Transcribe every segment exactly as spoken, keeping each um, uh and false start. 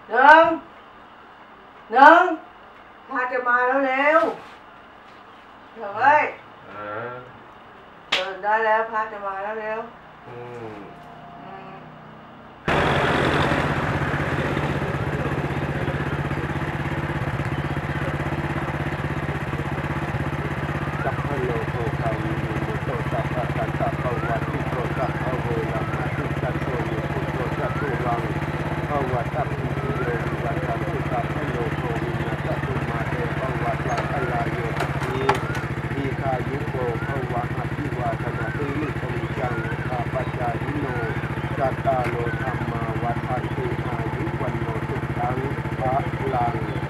หนึ่งหนึ่งพาจะมาแล้วเร็วเดี๋ยวเอ้ยตื่นได้แล้วพาจะมาแล้วเร็วอืมอืมสัพพะโลโกคาวิมุตโตสัพพะสันตะภวัตติโตสัพพะเวรามาตุสันโตโยพุทโธสัพพุรังภวัตตัพพิโยวิวัตตัมสุสัพพะโลโกวินาศตุมาเตภวัตวัตลาโยทีทีคายุโกภวะอภิวาทนาตุลิสมิจังคาปัจจายิโนจัตตาโลธรรมาวัฏันติอายุวันโนสุขังภะลัง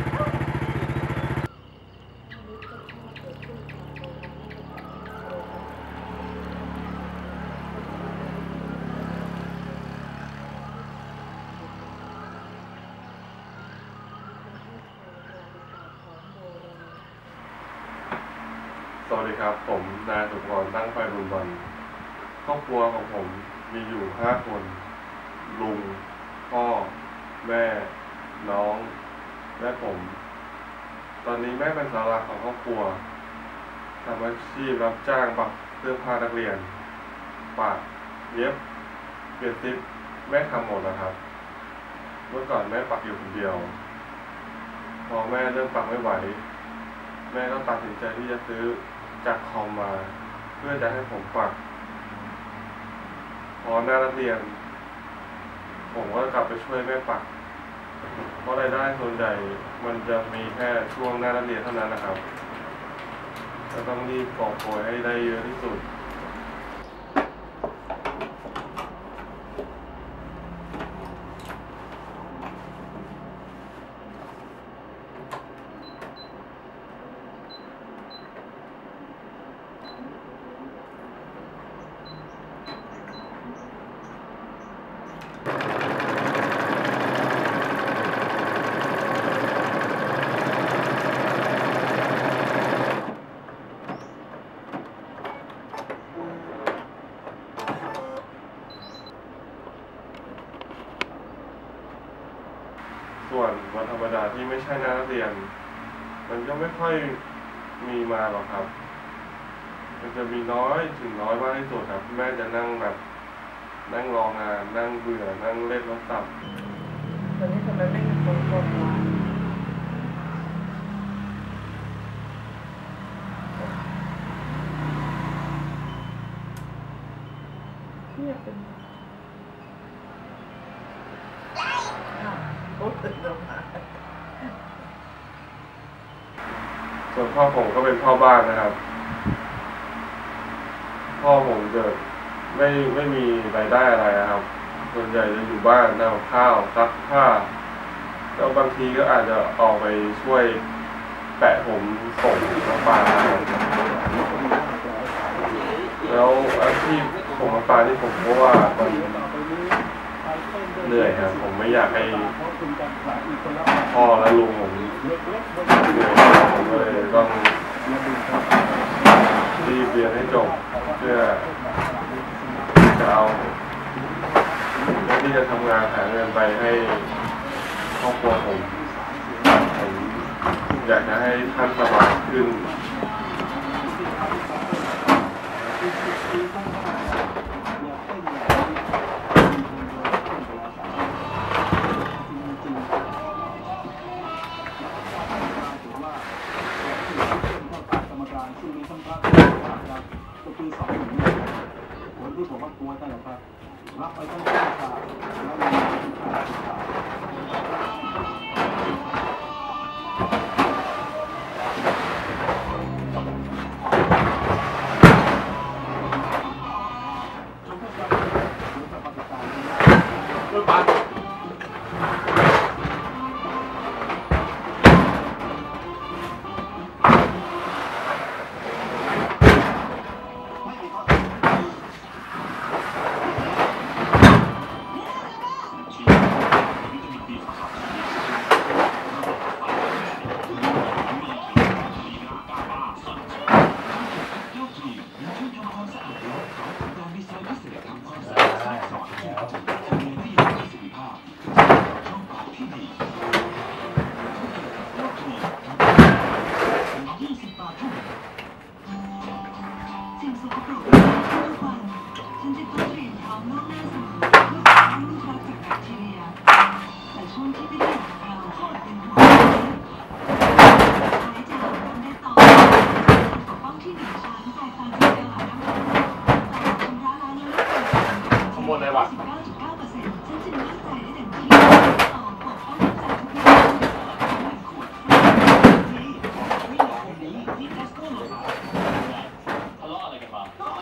สวัสดีครับผมนายสุพรตั้งไฟบุญวันครอบครัวของผมมีอยู่ห้าคนลุงพ่อแม่น้องและผมตอนนี้แม่เป็นเสาหลักของครอบครัวทำอาชีพรับจ้างปักเสื้อผ้านักเรียนปักเย็บเปลี่ยนซิปแม่ทำหมดนะครับเมื่อก่อนแม่ปักอยู่คนเดียวพอแม่เริ่มปักไม่ไหวแม่ก็ตัดสินใจที่จะซื้อจากคอมมาเพื่อจะให้ผมปักพอหน้านักเรียนผมก็กลับไปช่วยแม่ปักเพราะรายได้ส่วนใหญ่มันจะมีแค่ช่วงหน้านักเรียนเท่านั้นนะครับจะต้องรีบกอบโกยให้ได้เยอะที่สุดส่วนวันธรรมดาที่ไม่ใช่หน้านักเรียนมันก็ไม่ค่อยมีมาหรอกครับมันจะมีน้อยถึงน้อยมากที่สุดครับแม่จะนั่งแบบนั่งรองานนั่งเบื่อนั่งเล่นโทรศัพท์ตอนนี้ทำไมไม่มีคนกดมาเงียบเป็นส่วนพ่อผมก็เป็นพ่อบ้านนะครับพ่อผมจะไม่ไม่มีรายได้อะไรนะครับส่วนใหญ่จะอยู่บ้านทำกับข้าวซักผ้าแล้วบางทีก็อาจจะออกไปช่วยแปะผมส่งน้ำปลาแล้วอาชีพผมน้ำปลาที่ผมเพราะว่ามันเหนื่อยครับผมไม่อยากให้พ่อและลุงผมเหนื่อยผมก็เลยต้องรีบเรียนให้จบเพื่อจะเอาเพื่อที่จะทำงานหาเงินไปให้ครอบครัวผมผมอยากจะให้ท่านสบายขึ้นที่ผมว่ากลัวแต่ละครับรับไปต้องฆ่าขาดแล้วมีฆ่าขาดที่ดีโลกทียี่สิบบาทเท่านั้นสิ่งสกปรกทุกวันฉันจะต้องเปลี่ยนพร้อมล่วงหน้าเสมอเพื่อปกป้องลูกรักจากแบคทีเรียแต่ช่วงที่ไม่ได้อยู่กับเราเป็นห่วงใช้จะหาน้ำได้ต่อปกป้องที่หนึ่งชั้นแตกต่างจากเดิมหาน้ำมันชำระล้างแล้วขโมยอะไรวะสิบเก้าจุดเก้าเปอร์เซ็นต์ฉันจึงมั่นใจได้เต็มที่ต่อปกป้องจากทุกอย่างหนึ่งขวดนี่ไม่อยากคนนี้นี่แคสโก้เหรอทะเลาะอะไรกันมา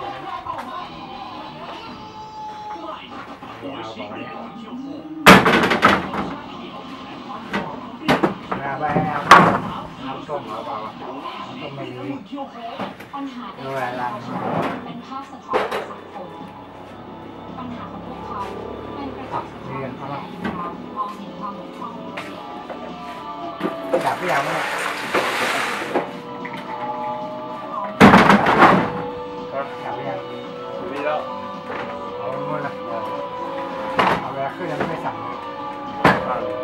มาไปเอาน้ำส้มเอาเปล่าส้มไม่มีปัญหาในเวลาเป็นภาพสะท้อนของสังคมปัญหาของพวกเขาเป็นกระจกสะท้อนของเรามองเห็นความบกพร่องในตัวเองจับพี่ยาวไหมก็จับพี่ยาวสุดแล้วเอาหมดละเอาเวลาขึ้นแล้วไม่สั่งข้าง